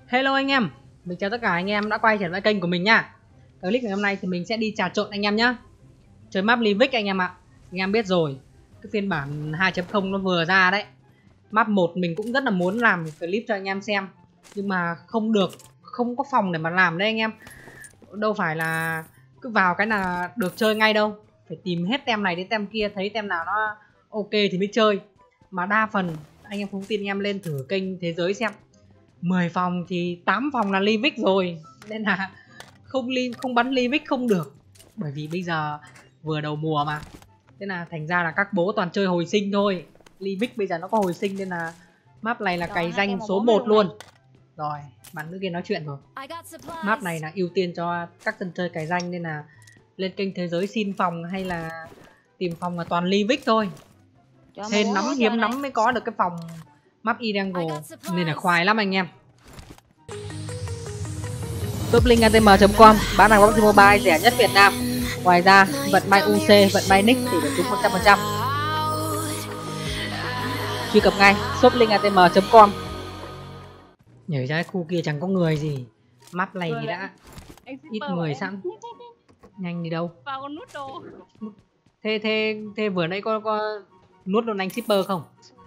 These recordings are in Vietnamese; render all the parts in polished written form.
Hello anh em, mình chào tất cả anh em đã quay trở lại kênh của mình nha. Clip ngày hôm nay thì mình sẽ đi trà trộn anh em nhé. Chơi map Livic anh em ạ. Anh em biết rồi, cái phiên bản 2.0 nó vừa ra đấy. Map 1 mình cũng rất là muốn làm clip cho anh em xem, nhưng mà không được, không có phòng để mà làm đấy anh em. Đâu phải là cứ vào cái là được chơi ngay đâu. Phải tìm hết tem này đến tem kia, thấy tem nào nó ok thì mới chơi. Mà đa phần anh em không tin anh em lên thử kênh thế giới xem, 10 phòng thì 8 phòng là Livic rồi. Nên là không bắn Livic không được. Bởi vì bây giờ vừa đầu mùa mà. Thế là thành ra là các bố toàn chơi hồi sinh thôi. Livic bây giờ nó có hồi sinh nên là map này là cày danh số 1 luôn. Rồi, bạn nữ kia nói chuyện rồi. Map này là ưu tiên cho các dân chơi cày danh, nên là lên kênh thế giới xin phòng hay là tìm phòng là toàn Livic thôi. Hên lắm, hiếm lắm mới có được cái phòng map Idango, nên là khoai lắm anh em. Toplink.atm.com bán hàng PUBG Mobile rẻ nhất Việt Nam. Ngoài ra vận may UC, vận may nick thì được trúng 100%. Truy cập ngay toplink.atm.com. Nhảy ra khu kia chẳng có người gì. Map này thì đã ít người sẵn. Nhanh đi đâu? Vào con nút đồ. Thế vừa nãy có nút luôn anh shipper không?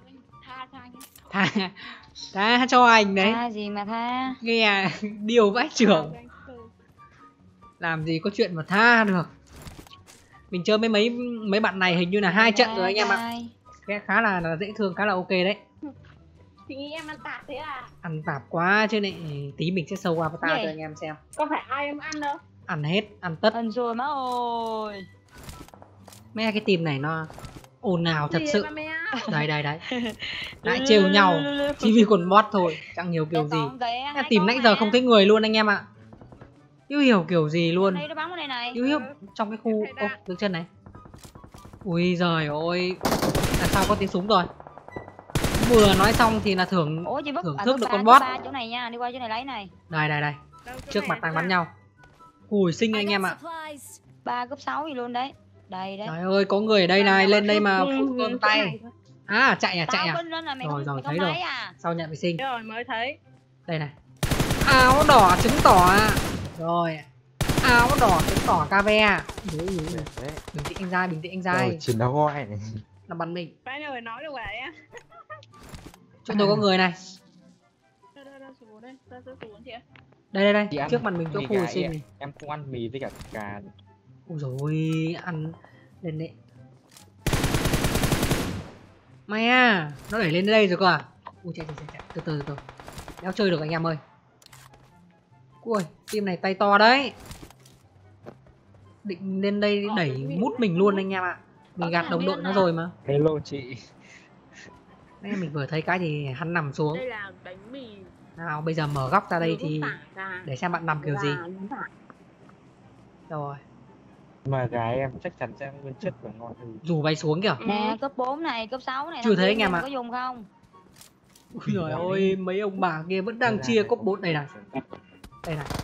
Tha cho anh đấy. Tha gì mà tha? Nghe điều vãi trưởng. Làm gì có chuyện mà tha được. Mình chơi với mấy bạn này hình như là 2 trận rồi anh em ạ. Cái khá là dễ thương, khá là ok đấy. Chị nghĩ em ăn tạp thế à? Ăn tạp quá chứ này, tí mình sẽ show avatar cho anh em xem. Có phải ai em ăn đâu? Ăn hết, ăn tất. Ăn rồi má ơi. Mấy cái team này nó ồn ào thật sự. Đấy. Lại trêu nhau chỉ vì còn bot thôi, chẳng hiểu kiểu gì. Tìm nãy giờ không thấy người luôn anh em ạ. Chưa hiểu kiểu gì luôn. Hiếu trong cái khu đứng chân này. Ui giời ơi, là sao có tiếng súng rồi. Vừa nói xong thì là thưởng thức được con bot. Chỗ này nha, đi qua chỗ này lấy này. Đây. Trước mặt đang bắn nhau. Ui xinh anh em ạ. 3 cấp 6 gì luôn đấy. Đây đấy. Trời ơi, có người ở đây này, lên đây mà phụ cơn tay. À, chạy à. Rồi thấy rồi. Sau nhận vệ sinh. Rồi mới thấy. Đây này. Áo đỏ trứng tỏ. Rồi. Áo đỏ trứng tỏ KV. Bình tĩnh anh dai. Chiến đấu gọi này. Nó bắn mình. Phải nào nói được vậy á. Chỗ tôi có người này. Đây. Trước mặt mình chỗ khu sinh này. Em không ăn mì với cả cà. Ui dồi ôi, ăn lên đấy. Mày à, nó đẩy lên đây rồi cơ à? Ui chạy, từ. Đéo chơi được anh em ơi. Ui, team này tay to đấy. Định lên đây đẩy mút mình luôn anh em ạ. Mình gạt đồng đội nó rồi mà. Hello chị. Nên mình vừa thấy cái thì hắn nằm xuống. Đây là bánh mì. Nào bây giờ mở góc ra đây thì để xem bạn nằm kiểu gì. Rồi. Mà gái em chắc chắn sẽ nguyên chất và ngon hơn. Dù bay xuống kìa. Nè, cấp 4 này, cấp 6 này. Chưa thấy anh em ạ. Có dùng không? Ui giời ơi, mấy ông bà kia vẫn đang chia cấp 4 đây này. Đây này.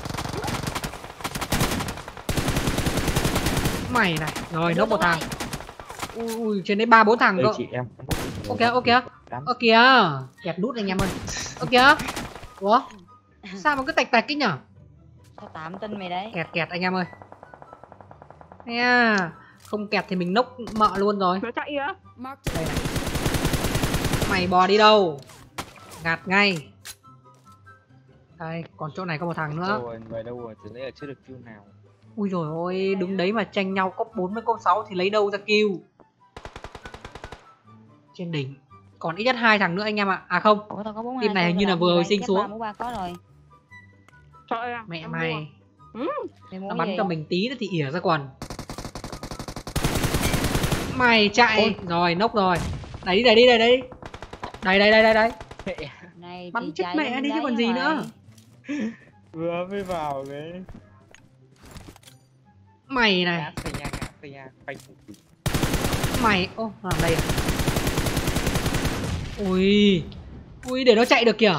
Mày này, rồi nốt một thằng. Ui trên đấy 3-4 thằng cơ. Ok. Kìa, kẹt nút anh em ơi. Ok. Ủa? Sao mà cứ tạch cái nhở? Tao tạm tin mày đấy. Kẹt anh em ơi. Nha, không kẹt thì mình nốc mợ luôn rồi. Nó chạy á. Đây này. Mày bò đi đâu? Gạt ngay. Đây, còn chỗ này có một thằng nữa. Người đâu rồi, từ nãy là chưa được kill nào. Ui dồi ôi, đứng đấy mà tranh nhau cốc 4 với cốc 6 thì lấy đâu ra kill. Trên đỉnh. Còn ít nhất 2 thằng nữa anh em ạ. À không, team này hình như là vừa hồi sinh xuống. Mẹ mày. Nó bắn cho mình tí nữa thì ỉa ra quần. Mày chạy. Rồi, nốc rồi. Đẩy đi. Đây. Bắn chết mẹ đi chứ còn gì nữa. Vừa mới vào đấy. Mày này. Mày, làm đây à? Ui, để nó chạy được kìa.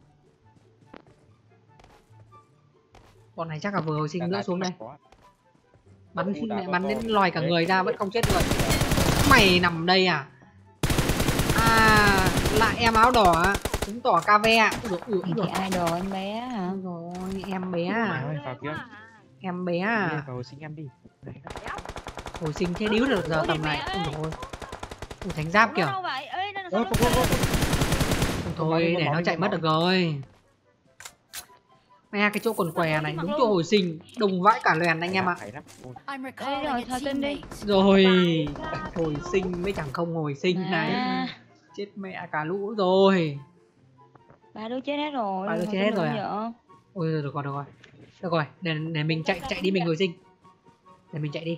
Bọn này chắc là vừa hồi sinh nữa xuống đây. Bắn đến lòi cả người ra vẫn không chết được. Mày nằm đây à? À, lại em áo đỏ. chứng tỏ cave ạ. Ui Thì dồi, idol anh bé hả? ui rồi em bé Mày à, ơi, vào kia. em bé Đi à. vào hồi sinh em đi. Đấy. Hồi sinh thế điếu được giờ Ôi, tầm mẹ này. ơi. Ui dồi, ui thánh giáp Ủa, kìa. nó đâu vậy? Ê, nó Ơ, sao phục, phục, phục. Ui thôi để nó chạy mất được rồi. Mẹ cái chỗ quần què này đúng chỗ hồi sinh, đông vãi cả lèn anh em ạ. Phải lắm. Ôi, I'm rồi, recalling a thôi tin đi. teammate. Rồi hồi sinh mới chẳng không hồi sinh này. À, Chết mẹ cả lũ rồi. ba đứa chết hết rồi. Ba đứa thôi chết tin hết rồi đừng à? vợ. Ôi được rồi, được rồi. Được rồi, để mình chạy đi mình hồi sinh. Để mình chạy đi.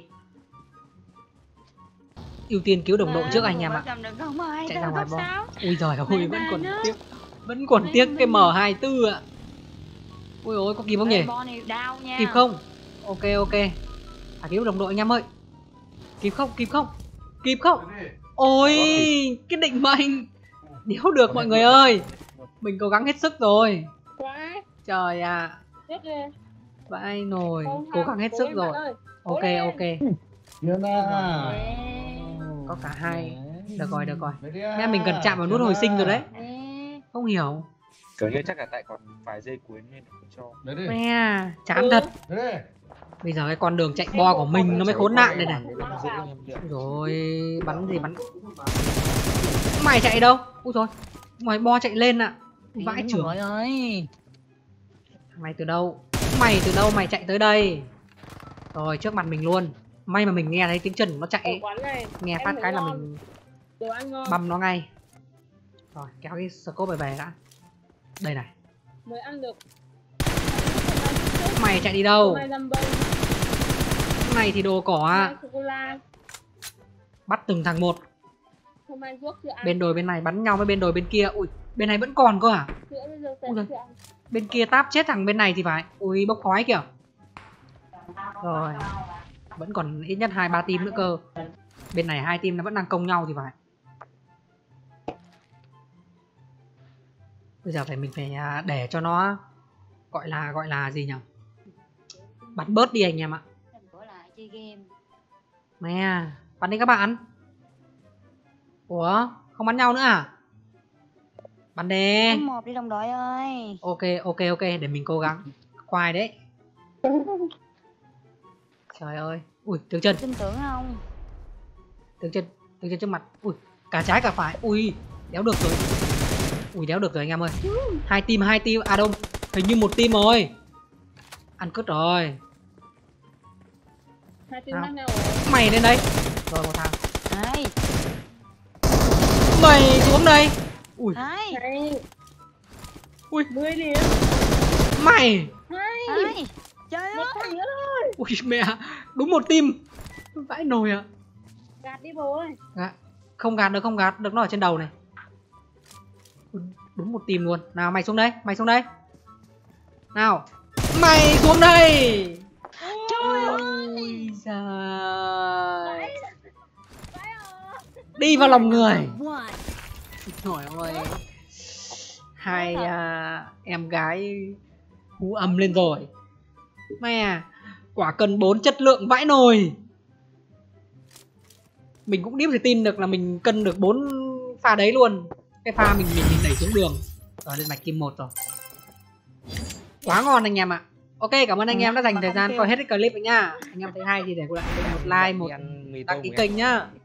Ưu tiên cứu đồng đội trước anh em ạ. Chạy ra ngoài bom. Ui giời ơi, vẫn còn tiếc. Vẫn còn tiếc cái M24 ạ. Ui ôi, có kịp không nhỉ? Đau nha. Kịp không? Ok ok. Phải cứu đồng đội anh em ơi. Kịp không? Kịp không? Kịp không? Ôi, cái định mệnh. Nếu được mọi người ơi. Mình cố gắng hết sức rồi. Quá. Trời ạ. Chết đi. Vãi nồi, Không, cố không, gắng hết cố sức lên rồi. bạn ơi. Ok Cố lên. ok. Yên à. Có cả hai. Được rồi, được rồi. Mẹ Mẹ mình cần chạm vào nút hồi sinh rồi đấy. Không hiểu. kiểu như chắc là tại còn vài giây cuối nên không cho. Đấy đi. Mẹ, chán thật. Đấy đi. Bây giờ cái con đường chạy bo của mình nó mới khốn nạn đây này. Giữ em điện. Rồi, bắn gì bắn. Mày chạy đâu? Ui rồi, mày bo chạy lên ạ. Vãi trưởng. ơi. Thằng này từ đâu? Mày từ đâu mày chạy tới đây? Rồi, trước mặt mình luôn. May mà mình nghe thấy tiếng chân nó chạy Ở ấy. quán này Nghe em phát thấy cái là ngon. mình Đồ ăn ngon. băm nó ngay. Rồi, kéo cái scope về đã. Đây này. Mới ăn được. Mày chạy đi đâu? Mai dăm bông. Này thì đồ cỏ Mai ạ. sô cô la. Bắt từng thằng một. Hôm nay ruốc chưa ăn. Bên đồi bên này bắn nhau với bên đồi bên kia. Ui, bên này vẫn còn cơ à? Sữa bây giờ Ui giời. chưa ăn. Bên kia táp chết thằng bên này thì phải. Ui, bốc khói kìa. Rồi. Vẫn còn ít nhất 2-3 team nữa cơ. Bên này 2 team nó vẫn đang công nhau thì phải. Bây giờ mình phải để cho nó gọi là gì nhỉ? Bắn bớt đi anh em ạ. Bữa lại chơi game. Mẹ, bắn đi các bạn. Ủa, không bắn nhau nữa à? Bắn đi. Số 1 đi đồng đội ơi. Ok ok ok, để mình cố gắng. Khoai đấy. Trời ơi. Ui, tướng chân, Tin tưởng không? tướng chân trước mặt. Ui, cả trái cả phải. Ui, đéo được rồi. Ui, đéo được rồi anh em ơi. Hai team à đâu, hình như một team rồi. Ăn cướp rồi. Hai team Nào. khác nhau rồi. Mày lên đây. Rồi một thằng. Hai. Mày xuống đây. Ui, Hai. Hay. Ui. 10 điểm. mày. Hai. Trời Một ơi. Dạ. thằng nữa thôi. Ui mẹ, đúng một team. Vãi nồi ạ. Gạt đi bố ơi. Không gạt được, nó ở trên đầu này. Đúng một team luôn. Nào mày xuống đây, nào, mày xuống đây. Trời Ôi giời. Đi vào lòng người. One. Trời ơi. Hai em gái hú ầm lên rồi. Mẹ, quả cần 4 chất lượng vãi nồi. Mình cũng điếp thể tin được là mình cân được 4 pha đấy luôn. Cái pha mình đẩy xuống đường. Rồi lên mạch kim 1 rồi. Quá ngon anh em ạ. Ok, cảm ơn anh em đã dành thời gian coi hết cái clip này nhá. Anh em thấy hay thì để lại một like, một Đi ăn mì đăng tôm ký em. kênh nhá.